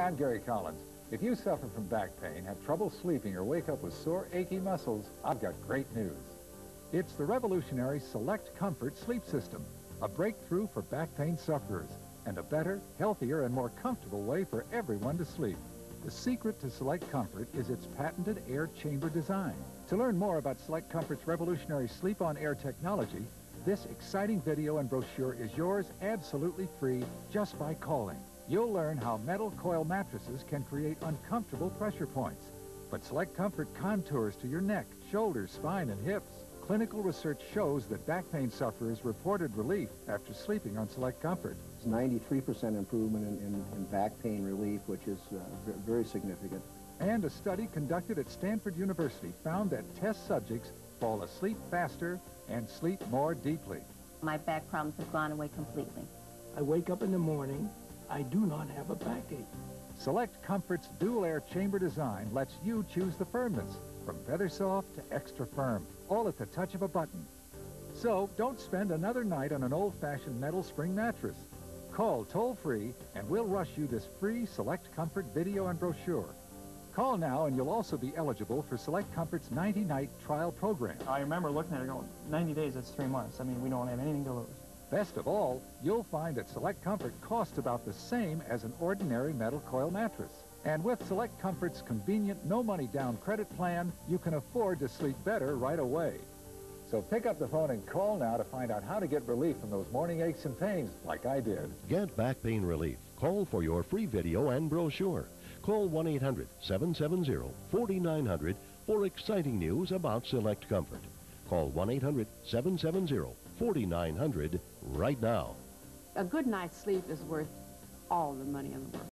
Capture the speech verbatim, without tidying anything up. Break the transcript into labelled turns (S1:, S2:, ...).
S1: I'm Gary Collins. If you suffer from back pain, have trouble sleeping, or wake up with sore, achy muscles, I've got great news. It's the revolutionary Select Comfort sleep system, a breakthrough for back pain sufferers, and a better, healthier, and more comfortable way for everyone to sleep. The secret to Select Comfort is its patented air chamber design. To learn more about Select Comfort's revolutionary sleep-on-air technology, this exciting video and brochure is yours absolutely free just by calling. You'll learn how metal coil mattresses can create uncomfortable pressure points. But Select Comfort contours to your neck, shoulders, spine, and hips. Clinical research shows that back pain sufferers reported relief after sleeping on Select Comfort.
S2: It's ninety-three percent improvement in, in, in back pain relief, which is uh, very significant.
S1: And a study conducted at Stanford University found that test subjects fall asleep faster and sleep more deeply.
S3: My back problems have gone away completely.
S4: I wake up in the morning, I do not have a backache.
S1: Select Comfort's dual air chamber design lets you choose the firmness, from feather soft to extra firm, all at the touch of a button. So don't spend another night on an old-fashioned metal spring mattress. Call toll-free and we'll rush you this free Select Comfort video and brochure. Call now and you'll also be eligible for Select Comfort's ninety night trial program.
S5: I remember looking at it going, ninety days, that's three months. I mean, we don't have anything to lose.
S1: Best of all, you'll find that Select Comfort costs about the same as an ordinary metal coil mattress. And with Select Comfort's convenient no-money down credit plan, you can afford to sleep better right away. So pick up the phone and call now to find out how to get relief from those morning aches and pains like I did.
S6: Get back pain relief. Call for your free video and brochure. Call one eight hundred, seven seven zero, four nine zero zero for exciting news about Select Comfort. Call one eight hundred, seven seven zero, four nine zero zero right now.
S7: A good night's sleep is worth all the money in the world.